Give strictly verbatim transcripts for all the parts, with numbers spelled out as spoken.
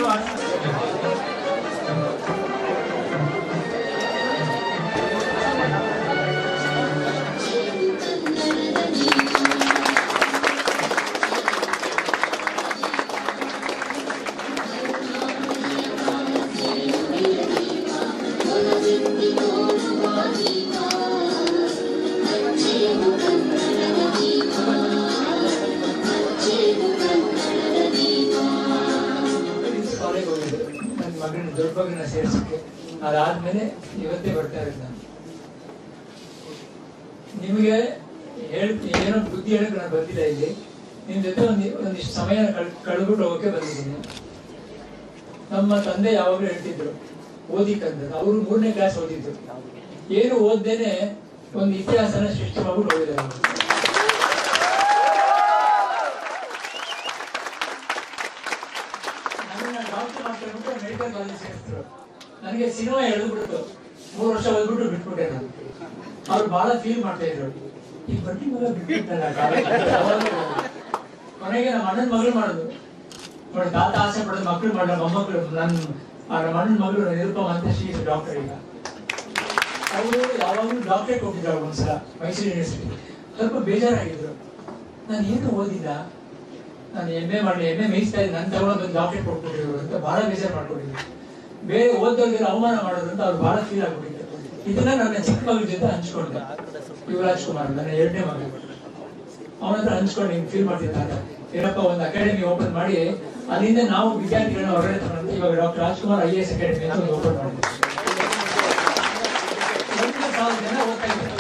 ದೊಡ್ಡಬಗ್ಗನ ಸೇರಿಸಕ್ಕೆ ಅದಾದ್ಮೇಲೆ ಇವತ್ತೇ ಬರ್ತಾ ಇರೋದು ನಾನು. ನಿಮಗೆ ಹೇಳ್ತೀನಿ, ಏನೋ ಬುದ್ಧಿ ಹೇಳಕ್ ನಾನು ಬಂದಿಲ್ಲ ಇಲ್ಲಿ. ನಿಮ್ ಜೊತೆ ಒಂದ್ ಒಂದಿಷ್ಟು ಸಮಯ ಕಳೆದ್ಬಿಟ್ಟು ಹೋಗಕ್ಕೆ ಬಂದಿದ್ದೀನಿ. ನಮ್ಮ ತಂದೆ ಯಾವಾಗಲೂ ಹೇಳ್ತಿದ್ರು ಓದಿಕಂದ್ರೆ, ಅವರು ಮೂರನೇ ಕ್ಲಾಸ್ ಓದಿದ್ರು. ಏನು ಓದ್ದೇನೆ ಒಂದು ಇತಿಹಾಸನ ಸೃಷ್ಟಿ ಮಾಡ್ಬಿಟ್ಟು ಹೋಗಿದ್ದಾರೆ. ಮೆಡಿಕಲ್ ಕಾಲೇಜ್ ಸೇರಿಸಿದ್ರು. ನನಗೆ ಸಿನಿಮಾ ಎಳೆದ್ಬಿಡ್ತು. ಮೂರು ವರ್ಷ ಓದ್ಬಿಟ್ಟು ಬಿಟ್ಬಿಟ್ಟೆ ನಾನು. ಅವ್ರು ಬಹಳ ಫೀಲ್ ಮಾಡ್ತಾ ಇದ್ರು, ಈ ಬಡ್ಡಿ ಮಗ ಬಿಟ್ಬಿಟ್ಟಲ್ಲ ಕಾಲೇಜ್. ಕೊನೆಗೆ ನಮ್ಮ ಅಣ್ಣನ ಮಗಳು ಮಾಡುದು ನೋಡಿ, ತಾತ ಆಸೆ ಪಡೋದು ಮಕ್ಕಳು ಮಾಡೋ ಮೊಮ್ಮಕ್ಕಳು. ನನ್ನ ನಮ್ಮ ಅಣ್ಣನ ಮಗಳು ನಿರುಪಮ ಅಂತ, ಶೀ ಇಸ್ ಡಾಕ್ಟರ್. ಈಗ ಅವರು ಯಾವಾಗಲೂ ಡಾಕ್ಟರೇಟ್ ಕೊಟ್ಟಿದ್ರು ಒಂದ್ಸಲ ಮೈಸೂರು ಯೂನಿವರ್ಸಿಟಿ. ಸ್ವಲ್ಪ ಬೇಜಾರಾಗಿದ್ರು, ನಾನು ಏನು ಓದಿಲ್ಲ, ನಾನು ಎಮ್ ಎ ಮಾಡಿ ಎಮ್ ಎ ಮೇಯಿಸ್ತಾ ಇದ್ದೆ, ನನ್ನ ತಗೊಂಡು ಬಂದು ಡಾಕ್ಟರೇಟ್ ಕೊಟ್ಬಿಟ್ಟಿದ್ರು ಅಂತ ಬಹಳ ಬೇಜಾರು ಮಾಡ್ಕೊಂಡಿದ್ರು. ಬೇರೆ ಓದೋರಿಗೆ ಅವಮಾನ ಮಾಡೋದು ಅಂತ ಅವ್ರು ಬಹಳ ಫೀಲ್ ಆಗ್ಬಿಟ್ಟಿದ್ರು. ಇದನ್ನ ನನ್ನ ಚಿಕ್ಕ ಮಗಳ ಜೊತೆ ಹಂಚ್ಕೊಂಡೆ. ಯುವರಾಜ್ ಕುಮಾರ್ ನನ್ನ ಎರಡನೇ ಮಗ, ಅವನ ಹತ್ರ ಹಂಚ್ಕೊಂಡು ಹಿಂಗೆ ಫೀಲ್ ಮಾಡ್ತಿರ್ತಾರೆ. ಏನಪ್ಪ ಒಂದು ಅಕಾಡೆಮಿ ಓಪನ್ ಮಾಡಿ ಅಲ್ಲಿಂದ ನಾವು ವಿದ್ಯಾರ್ಥಿಗಳನ್ನ ಹೊರಗಡೆ ತಗೊಂಡು ಇವಾಗ doctor Rajkumar I A S academy ಅಂತ ಒಂದು ಓಪನ್ ಮಾಡಿದ್ವಿ. ಒಂದು ಸಾವಿರ ಜನ ಓದ್ತಾ ಇದ್ದಾರೆ.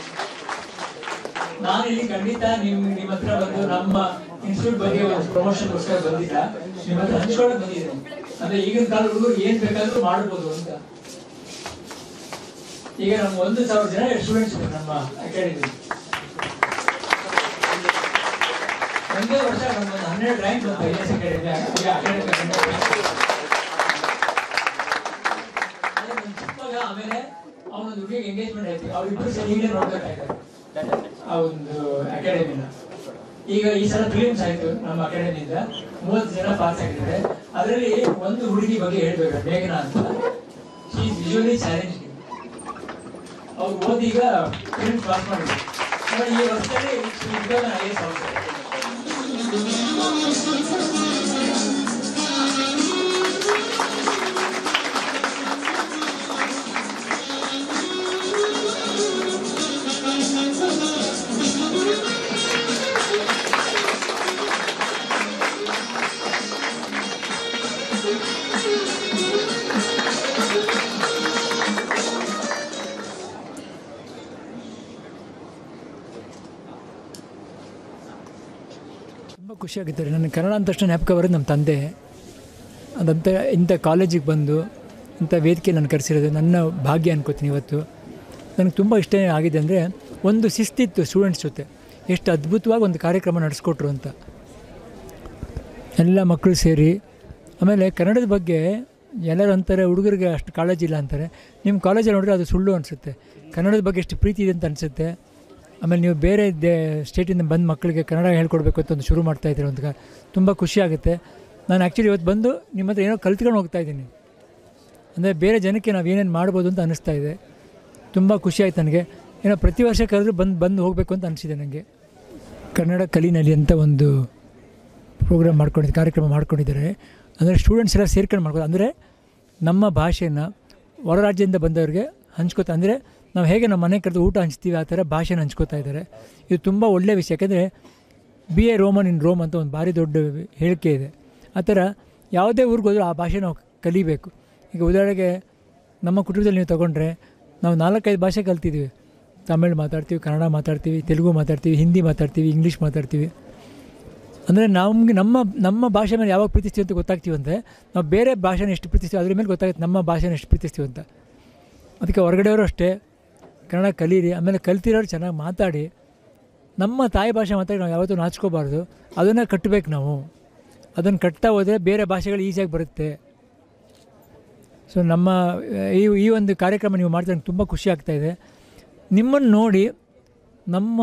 ನಾನು ಇಲ್ಲಿ ಖಂಡಿತ ನಿಮ್ ನಿಮ್ಮ ಹತ್ರ ಬಂದು ನಮ್ಮ ಇನ್ಸ್ಟಿಟ್ಯೂಟ್ ಬಗ್ಗೆ ಒಂದು ಪ್ರಮೋಷನ್ಗೋಸ್ಕರ ಬಂದಿಲ್ಲ, ನಿಮ್ಮ ಹತ್ರ ಹಂಚ್ಕೊಳ್ಳೋಕೆ ಬಂದಿದ್ದೀನಿ. ಅಂದ್ರೆ ಈಗಿನ ಕಾಲ ಹುಡುಗರು ಏನ್ ಬೇಕಾದ್ರೂ ಮಾಡ್ಬೋದು ಅಂತ. ಈಗ ನಮ್ಗೆ ಒಂದು ಸಾವಿರ ಜನ ಸ್ಟೂಡೆಂಟ್ಸ್ ನಮ್ಮ ಅಕಾಡೆಮಿ. ಒಂದೇ ವರ್ಷ ನಮ್ಗೊಂದು ಹನ್ನೆರಡು ರ್ಯಾಂಕ್ ಬಂತು ಐ ಎಸ್ ಅಕಾಡೆಮಿ ಅಕಾಡೆಮಿ. ಆಮೇಲೆ ಅವನೊಂದು ಹುಡುಗಿಗೆ ಎಂಗೇಜ್ಮೆಂಟ್ ಆಯ್ತು. ಅವ್ರಿಬ್ರು ಸಹ ಈಗಲೇ ನೋಡ್ಬೇಕಾಯ್ತು ಆ ಒಂದು ಅಕಾಡೆಮಿನ. ಈಗ ಈ ಸಲ ಫಿಲಿಮ್ಸ್ ಆಯ್ತು ನಮ್ಮ ಅಕಾಡೆಮಿಯಿಂದ, ಮೂವತ್ತು ಜನ ಪಾಸ್ ಆಗಿದ್ದಾರೆ. ಅದರಲ್ಲಿ ಒಂದು ಹುಡುಗಿ ಬಗ್ಗೆ ಹೇಳ್ಬೇಕು, ಮೇಘನಾ ಅಂತ. She is visually challenge. ಅವ್ರು ಓದಿ ಈಗ ಫಿಲಿಮ್ಸ್ ಪಾಸ್ ಮಾಡಿದ್ರು. ಈ ವರ್ಷದಲ್ಲಿ ಐ ಎಸ್ ಆಫೀಸರ್. ತುಂಬ ಖುಷಿಯಾಗಿದ್ದಾರೆ. ನನ್ನ ಕನ್ನಡ ಅಂತ ತಕ್ಷಣ ಜ್ಞಾಪಕ ಬರೋದು ನಮ್ಮ ತಂದೆ. ಅದಂತ ಇಂಥ ಕಾಲೇಜಿಗೆ ಬಂದು ಇಂಥ ವೇದಿಕೆ ನಾನು ಕರೆಸಿರೋದು ನನ್ನ ಭಾಗ್ಯ ಅನ್ಕೋತೀನಿ. ಇವತ್ತು ನನಗೆ ತುಂಬ ಇಷ್ಟ ಆಗಿದೆ ಅಂದರೆ, ಒಂದು ಶಿಸ್ತಿತ್ತು ಸ್ಟೂಡೆಂಟ್ಸ್ ಜೊತೆ, ಎಷ್ಟು ಅದ್ಭುತವಾಗಿ ಒಂದು ಕಾರ್ಯಕ್ರಮ ನಡೆಸ್ಕೊಟ್ರು ಅಂತ. ಎಲ್ಲ ಮಕ್ಕಳು ಸೇರಿ, ಆಮೇಲೆ ಕನ್ನಡದ ಬಗ್ಗೆ ಎಲ್ಲರೂ ಅಂತಾರೆ ಹುಡುಗರಿಗೆ ಅಷ್ಟು ಕಾಳಜಿ ಇಲ್ಲ ಅಂತಾರೆ. ನಿಮ್ಮ ಕಾಲೇಜಲ್ಲಿ ನೋಡಿದ್ರೆ ಅದು ಸುಳ್ಳು ಅನಿಸುತ್ತೆ. ಕನ್ನಡದ ಬಗ್ಗೆ ಎಷ್ಟು ಪ್ರೀತಿ ಇದೆ ಅಂತ ಅನಿಸುತ್ತೆ. ಆಮೇಲೆ ನೀವು ಬೇರೆ ದೇ ಸ್ಟೇಟಿಂದ ಬಂದು ಮಕ್ಕಳಿಗೆ ಕನ್ನಡ ಹೇಳ್ಕೊಡ್ಬೇಕು ಅಂತ ಒಂದು ಶುರು ಮಾಡ್ತಾಯಿದ್ದೀರ ಅಂತ ತುಂಬ ಖುಷಿ ಆಗುತ್ತೆ. ನಾನು ಆ್ಯಕ್ಚುಲಿ ಇವತ್ತು ಬಂದು ನಿಮ್ಮ ಹತ್ರ ಏನೋ ಕಲ್ತ್ಕೊಂಡು ಹೋಗ್ತಾಯಿದ್ದೀನಿ. ಅಂದರೆ ಬೇರೆ ಜನಕ್ಕೆ ನಾವು ಏನೇನು ಮಾಡ್ಬೋದು ಅಂತ ಅನ್ನಿಸ್ತಾ ಇದೆ. ತುಂಬ ಖುಷಿ ಆಯ್ತು ನನಗೆ. ಏನೋ ಪ್ರತಿ ವರ್ಷ ಕರೆದ್ರೂ ಬಂದು ಬಂದು ಹೋಗಬೇಕು ಅಂತ ಅನಿಸಿದೆ ನನಗೆ. ಕನ್ನಡ ಕಲಿನಲ್ಲಿ ಅಂತ ಒಂದು ಪ್ರೋಗ್ರಾಮ್ ಮಾಡ್ಕೊಂಡಿದ್ದು, ಕಾರ್ಯಕ್ರಮ ಮಾಡ್ಕೊಂಡಿದ್ದಾರೆ. ಅಂದರೆ ಸ್ಟೂಡೆಂಟ್ಸ್ ಎಲ್ಲ ಸೇರ್ಕೊಂಡು ಮಾಡ್ಬೋದು. ಅಂದರೆ ನಮ್ಮ ಭಾಷೆಯನ್ನು ಹೊರ ರಾಜ್ಯದಿಂದ ಬಂದವ್ರಿಗೆ ಹಂಚ್ಕೋತಾ, ಅಂದರೆ ನಾವು ಹೇಗೆ ನಮ್ಮ ಮನೆ ಕರೆದು ಊಟ ಹಂಚ್ತೀವಿ ಆ ಥರ ಭಾಷೆನ ಹಂಚ್ಕೋತಾ ಇದ್ದಾರೆ. ಇದು ತುಂಬ ಒಳ್ಳೆಯ ವಿಷಯ. ಯಾಕೆಂದರೆ be a Roman in Rome ಅಂತ ಒಂದು ಭಾರಿ ದೊಡ್ಡ ಹೇಳಿಕೆ ಇದೆ. ಆ ಥರ ಯಾವುದೇ ಊರಿಗೆ ಹೋದರೂ ಆ ಭಾಷೆ ನಾವು ಕಲಿಬೇಕು. ಈಗ ಉದಾಹರಣೆಗೆ ನಮ್ಮ ಕುಟುಂಬದಲ್ಲಿ ನೀವು ತೊಗೊಂಡ್ರೆ, ನಾವು ನಾಲ್ಕೈದು ಭಾಷೆ ಕಲ್ತಿದ್ದೀವಿ. ತಮಿಳು ಮಾತಾಡ್ತೀವಿ, ಕನ್ನಡ ಮಾತಾಡ್ತೀವಿ, ತೆಲುಗು ಮಾತಾಡ್ತೀವಿ, ಹಿಂದಿ ಮಾತಾಡ್ತೀವಿ, ಇಂಗ್ಲೀಷ್ ಮಾತಾಡ್ತೀವಿ. ಅಂದರೆ ನಮಗೆ ನಮ್ಮ ನಮ್ಮ ಭಾಷೆ ಮೇಲೆ ಯಾವಾಗ ಪ್ರೀತಿಸ್ತೀವಿ ಅಂತ ಗೊತ್ತಾಗ್ತೀವಿ ಅಂದರೆ, ನಾವು ಬೇರೆ ಭಾಷೆನ ಎಷ್ಟು ಪ್ರೀತಿಸ್ತೀವಿ ಅದ್ರ ಮೇಲೆ ಗೊತ್ತಾಗುತ್ತೆ ನಮ್ಮ ಭಾಷೆನ ಎಷ್ಟು ಪ್ರೀತಿಸ್ತೀವಿ ಅಂತ. ಅದಕ್ಕೆ ಹೊರಗಡೆಯವರು ಅಷ್ಟೇ ಕನ್ನಡ ಕಲೀರಿ. ಆಮೇಲೆ ಕಲ್ತಿರೋರು ಚೆನ್ನಾಗಿ ಮಾತಾಡಿ. ನಮ್ಮ ತಾಯಿ ಭಾಷೆ ಮಾತಾಡಿ ನಾವು ಯಾವತ್ತೂ ನಾಚ್ಕೋಬಾರ್ದು. ಅದನ್ನು ಕಟ್ಟಬೇಕು ನಾವು. ಅದನ್ನು ಕಟ್ತಾ ಹೋದರೆ ಬೇರೆ ಭಾಷೆಗಳು ಈಸಿಯಾಗಿ ಬರುತ್ತೆ. ಸೊ ನಮ್ಮ ಈ ಈ ಒಂದು ಕಾರ್ಯಕ್ರಮ ನೀವು ಮಾಡ್ತಾ ತುಂಬ ಖುಷಿ ಆಗ್ತಾಯಿದೆ. ನಿಮ್ಮನ್ನು ನೋಡಿ ನಮ್ಮ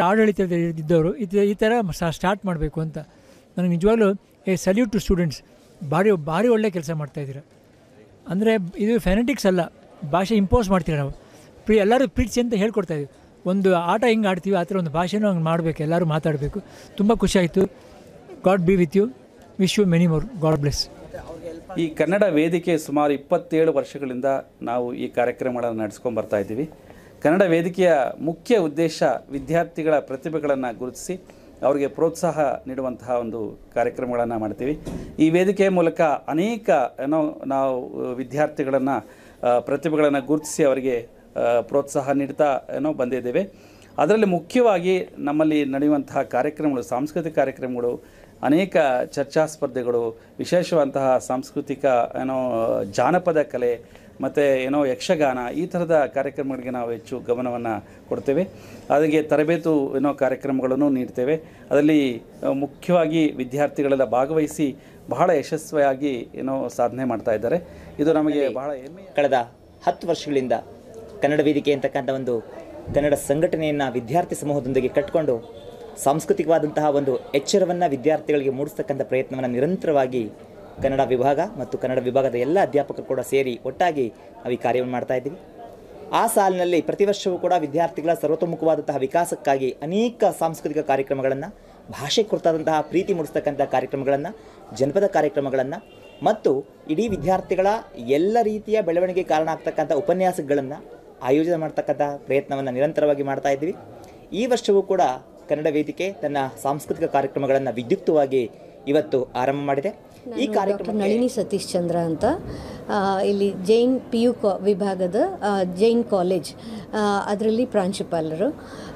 ಆಡಳಿತದಲ್ಲಿ ಇದ್ದವರು ಇದು ಈ ಥರ ಸ್ಟಾರ್ಟ್ ಮಾಡಬೇಕು ಅಂತ ನನಗೆ ನಿಜವಾಗ್ಲೂ ಎ ಸಲ್ಯೂಟ್ ಟು ಸ್ಟೂಡೆಂಟ್ಸ್. ಭಾರಿ ಭಾರಿ ಒಳ್ಳೆ ಕೆಲಸ ಮಾಡ್ತಾಯಿದ್ದೀರ. ಅಂದರೆ ಇದು ಫೆನೆಟಿಕ್ಸ್ ಅಲ್ಲ, ಭಾಷೆ ಇಂಪೋಸ್ ಮಾಡ್ತೀವಿ ನಾವು. ಪ್ರೀ ಎಲ್ಲರೂ ಪ್ರೀತಿಸಿ ಅಂತ ಹೇಳ್ಕೊಡ್ತಾಯಿದ್ದೀವಿ. ಒಂದು ಆಟ ಹೆಂಗೆ ಆಡ್ತೀವಿ ಆ ಥರ ಒಂದು ಭಾಷೆನೂ ಹಂಗೆ ಮಾಡಬೇಕು, ಎಲ್ಲರೂ ಮಾತಾಡಬೇಕು. ತುಂಬ ಖುಷಿಯಾಯಿತು. God be with you, wish you many more. God bless. ಈ ಕನ್ನಡ ವೇದಿಕೆ ಸುಮಾರು ಇಪ್ಪತ್ತೇಳು ವರ್ಷಗಳಿಂದ ನಾವು ಈ ಕಾರ್ಯಕ್ರಮಗಳನ್ನು ನಡೆಸ್ಕೊಂಡು ಬರ್ತಾ ಇದ್ದೀವಿ. ಕನ್ನಡ ವೇದಿಕೆಯ ಮುಖ್ಯ ಉದ್ದೇಶ ವಿದ್ಯಾರ್ಥಿಗಳ ಪ್ರತಿಭೆಗಳನ್ನು ಗುರುತಿಸಿ ಅವರಿಗೆ ಪ್ರೋತ್ಸಾಹ ನೀಡುವಂತಹ ಒಂದು ಕಾರ್ಯಕ್ರಮಗಳನ್ನು ಮಾಡ್ತೀವಿ. ಈ ವೇದಿಕೆಯ ಮೂಲಕ ಅನೇಕ ಏನೋ ನಾವು ವಿದ್ಯಾರ್ಥಿಗಳನ್ನು ಪ್ರತಿಭೆಗಳನ್ನು ಗುರುತಿಸಿ ಅವರಿಗೆ ಪ್ರೋತ್ಸಾಹ ನೀಡ್ತಾ ಏನೋ ಬಂದಿದ್ದೇವೆ. ಅದರಲ್ಲಿ ಮುಖ್ಯವಾಗಿ ನಮ್ಮಲ್ಲಿ ನಡೆಯುವಂತಹ ಕಾರ್ಯಕ್ರಮಗಳು, ಸಾಂಸ್ಕೃತಿಕ ಕಾರ್ಯಕ್ರಮಗಳು, ಅನೇಕ ಚರ್ಚಾ ಸ್ಪರ್ಧೆಗಳು, ವಿಶೇಷವಂತಹ ಸಾಂಸ್ಕೃತಿಕ ಏನೋ ಜಾನಪದ ಕಲೆ ಮತ್ತು ಏನೋ ಯಕ್ಷಗಾನ, ಈ ಥರದ ಕಾರ್ಯಕ್ರಮಗಳಿಗೆ ನಾವು ಹೆಚ್ಚು ಗಮನವನ್ನು ಕೊಡ್ತೇವೆ. ಅದಕ್ಕೆ ತರಬೇತು ಏನೋ ಕಾರ್ಯಕ್ರಮಗಳನ್ನು ನೀಡ್ತೇವೆ. ಅದರಲ್ಲಿ ಮುಖ್ಯವಾಗಿ ವಿದ್ಯಾರ್ಥಿಗಳೆಲ್ಲ ಭಾಗವಹಿಸಿ ಬಹಳ ಯಶಸ್ವಿಯಾಗಿ ಏನೋ ಸಾಧನೆ ಮಾಡ್ತಾ ಇದ್ದಾರೆ. ಇದು ನಮಗೆ ಬಹಳ ಹೆಮ್ಮೆ. ಕಳೆದ ಹತ್ತು ವರ್ಷಗಳಿಂದ ಕನ್ನಡ ವೇದಿಕೆ ಅಂತಕ್ಕಂಥ ಒಂದು ಕನ್ನಡ ಸಂಘಟನೆಯನ್ನು ವಿದ್ಯಾರ್ಥಿ ಸಮೂಹದೊಂದಿಗೆ ಕಟ್ಟಿಕೊಂಡು ಸಾಂಸ್ಕೃತಿಕವಾದಂತಹ ಒಂದು ಎಚ್ಚರವನ್ನು ವಿದ್ಯಾರ್ಥಿಗಳಿಗೆ ಮೂಡಿಸ್ತಕ್ಕಂಥ ಪ್ರಯತ್ನವನ್ನು ನಿರಂತರವಾಗಿ ಕನ್ನಡ ವಿಭಾಗ ಮತ್ತು ಕನ್ನಡ ವಿಭಾಗದ ಎಲ್ಲ ಅಧ್ಯಾಪಕರು ಕೂಡ ಸೇರಿ ಒಟ್ಟಾಗಿ ನಾವು ಈ ಕಾರ್ಯವನ್ನು ಮಾಡ್ತಾ ಇದ್ದೀವಿ. ಆ ಸಾಲಿನಲ್ಲಿ ಪ್ರತಿ ವರ್ಷವೂ ಕೂಡ ವಿದ್ಯಾರ್ಥಿಗಳ ಸರ್ವತೋಮುಖವಾದಂತಹ ವಿಕಾಸಕ್ಕಾಗಿ ಅನೇಕ ಸಾಂಸ್ಕೃತಿಕ ಕಾರ್ಯಕ್ರಮಗಳನ್ನು, ಭಾಷೆ ಕುರಿತಾದಂತಹ ಪ್ರೀತಿ ಮೂಡಿಸ್ತಕ್ಕಂಥ ಕಾರ್ಯಕ್ರಮಗಳನ್ನು, ಜನಪದ ಕಾರ್ಯಕ್ರಮಗಳನ್ನು ಮತ್ತು ಇಡೀ ವಿದ್ಯಾರ್ಥಿಗಳ ಎಲ್ಲ ರೀತಿಯ ಬೆಳವಣಿಗೆ ಕಾರಣ ಆಗ್ತಕ್ಕಂಥ ಉಪನ್ಯಾಸಗಳನ್ನು ಆಯೋಜನೆ ಮಾಡ್ತಕ್ಕಂಥ ಪ್ರಯತ್ನವನ್ನು ನಿರಂತರವಾಗಿ ಮಾಡ್ತಾ ಇದ್ದೀವಿ. ಈ ವರ್ಷವೂ ಕೂಡ ಕನ್ನಡ ವೇದಿಕೆ ತನ್ನ ಸಾಂಸ್ಕೃತಿಕ ಕಾರ್ಯಕ್ರಮಗಳನ್ನು ವಿದ್ಯುಕ್ತವಾಗಿ ಇವತ್ತು ಆರಂಭ ಮಾಡಿದೆ. ಈ ಕಾರ್ಯಕ್ರಮ ನಳಿನಿ ಸತೀಶ್ ಚಂದ್ರ ಅಂತ ಇಲ್ಲಿ ಜೈನ್ ಪಿ ಯು ಕಾ ವಿಭಾಗದ ಜೈನ್ ಕಾಲೇಜ್ ಅದರಲ್ಲಿ ಪ್ರಾಂಶುಪಾಲರು.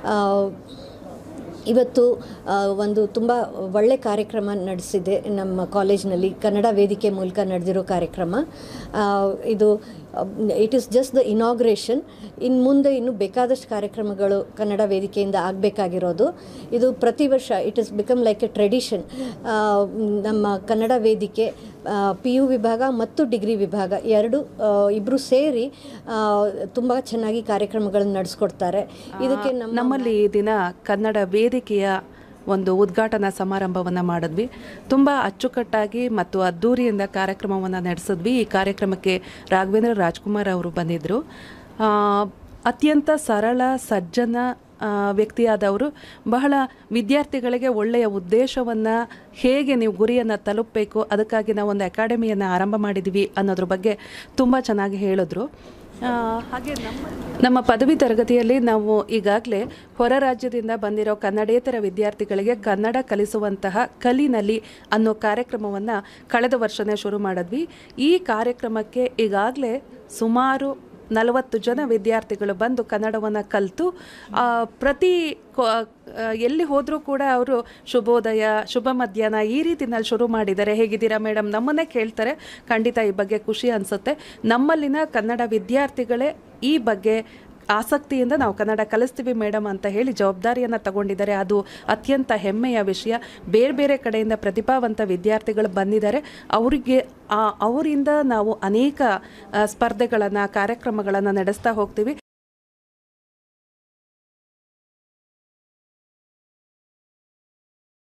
ಇವತ್ತು ಒಂದು ತುಂಬ ಒಳ್ಳೆ ಕಾರ್ಯಕ್ರಮ ನಡೆಸಿದೆ ನಮ್ಮ ಕಾಲೇಜ್ನಲ್ಲಿ. ಕನ್ನಡ ವೇದಿಕೆ ಮೂಲಕ ನಡೆದಿರೋ ಕಾರ್ಯಕ್ರಮ ಇದು. It is just the inauguration. ಇನ್ನು ಮುಂದೆ ಇನ್ನೂ ಬೇಕಾದಷ್ಟು ಕಾರ್ಯಕ್ರಮಗಳು ಕನ್ನಡ ವೇದಿಕೆಯಿಂದ ಆಗಬೇಕಾಗಿರೋದು. ಇದು ಪ್ರತಿ ವರ್ಷ it is become like a tradition. ನಮ್ಮ ಕನ್ನಡ ವೇದಿಕೆ ಪಿ ಯು ವಿಭಾಗ ಮತ್ತು ಡಿಗ್ರಿ ವಿಭಾಗ ಎರಡು ಇಬ್ಬರು ಸೇರಿ ತುಂಬ ಚೆನ್ನಾಗಿ ಕಾರ್ಯಕ್ರಮಗಳನ್ನು ನಡೆಸ್ಕೊಡ್ತಾರೆ. ಇದಕ್ಕೆ ನಮ್ಮಲ್ಲಿ ಈ ದಿನ ಕನ್ನಡ ವೇದಿಕೆಯ ಒಂದು ಉದ್ಘಾಟನಾ ಸಮಾರಂಭವನ್ನು ಮಾಡಿದ್ವಿ. ತುಂಬ ಅಚ್ಚುಕಟ್ಟಾಗಿ ಮತ್ತು ಅದ್ದೂರಿಯಿಂದ ಕಾರ್ಯಕ್ರಮವನ್ನು ನಡೆಸಿದ್ವಿ. ಈ ಕಾರ್ಯಕ್ರಮಕ್ಕೆ ರಾಘವೇಂದ್ರ ರಾಜ್ಕುಮಾರ್ ಅವರು ಬಂದಿದ್ದರು. ಅತ್ಯಂತ ಸರಳ ಸಜ್ಜನ ವ್ಯಕ್ತಿಯಾದವರು ಬಹಳ ವಿದ್ಯಾರ್ಥಿಗಳಿಗೆ ಒಳ್ಳೆಯ ಉದ್ದೇಶವನ್ನು, ಹೇಗೆ ನೀವು ಗುರಿಯನ್ನು ತಲುಪಬೇಕು, ಅದಕ್ಕಾಗಿ ನಾವು ಒಂದು ಅಕಾಡೆಮಿಯನ್ನು ಆರಂಭ ಮಾಡಿದ್ದೀವಿ ಅನ್ನೋದ್ರ ಬಗ್ಗೆ ತುಂಬ ಚೆನ್ನಾಗಿ ಹೇಳಿದ್ರು. ಹಾಗೆ ನಮ್ಮ ನಮ್ಮ ಪದವಿ ತರಗತಿಯಲ್ಲಿ ನಾವು ಈಗಾಗಲೇ ಹೊರ ರಾಜ್ಯದಿಂದ ಬಂದಿರೋ ಕನ್ನಡೇತರ ವಿದ್ಯಾರ್ಥಿಗಳಿಗೆ ಕನ್ನಡ ಕಲಿಸುವಂತಹ ಕಲಿನಲ್ಲಿ ಅನ್ನೋ ಕಾರ್ಯಕ್ರಮವನ್ನು ಕಳೆದ ವರ್ಷನೇ ಶುರು ಮಾಡಿದ್ವಿ. ಈ ಕಾರ್ಯಕ್ರಮಕ್ಕೆ ಈಗಾಗಲೇ ಸುಮಾರು ನಲವತ್ತು ಜನ ವಿದ್ಯಾರ್ಥಿಗಳು ಬಂದು ಕನ್ನಡವನ್ನು ಕಲಿತು ಪ್ರತಿ ಎಲ್ಲಿ ಹೋದರೂ ಕೂಡ ಅವರು ಶುಭೋದಯ, ಶುಭ ಮಧ್ಯಾಹ್ನ ಈ ರೀತಿನಲ್ಲಿ ಶುರು ಮಾಡಿದ್ದಾರೆ. ಹೇಗಿದ್ದೀರಾ ಮೇಡಮ್ ನಮ್ಮನ್ನೇ ಕೇಳ್ತಾರೆ. ಖಂಡಿತ ಈ ಬಗ್ಗೆ ಖುಷಿ ಅನಿಸುತ್ತೆ. ನಮ್ಮಲ್ಲಿನ ಕನ್ನಡ ವಿದ್ಯಾರ್ಥಿಗಳೇ ಈ ಬಗ್ಗೆ ಆಸಕ್ತಿಯಿಂದ ನಾವು ಕನ್ನಡ ಕಲಿಸ್ತೀವಿ ಮೇಡಮ್ ಅಂತ ಹೇಳಿ ಜವಾಬ್ದಾರಿಯನ್ನು ತಗೊಂಡಿದ್ದಾರೆ. ಅದು ಅತ್ಯಂತ ಹೆಮ್ಮೆಯ ವಿಷಯ. ಬೇರೆ ಬೇರೆ ಕಡೆಯಿಂದ ಪ್ರತಿಭಾವಂತ ವಿದ್ಯಾರ್ಥಿಗಳು ಬಂದಿದ್ದಾರೆ. ಅವರಿಗೆ ಅವರಿಂದ ನಾವು ಅನೇಕ ಸ್ಪರ್ಧೆಗಳನ್ನು, ಕಾರ್ಯಕ್ರಮಗಳನ್ನು ನಡೆಸ್ತಾ ಹೋಗ್ತೀವಿ.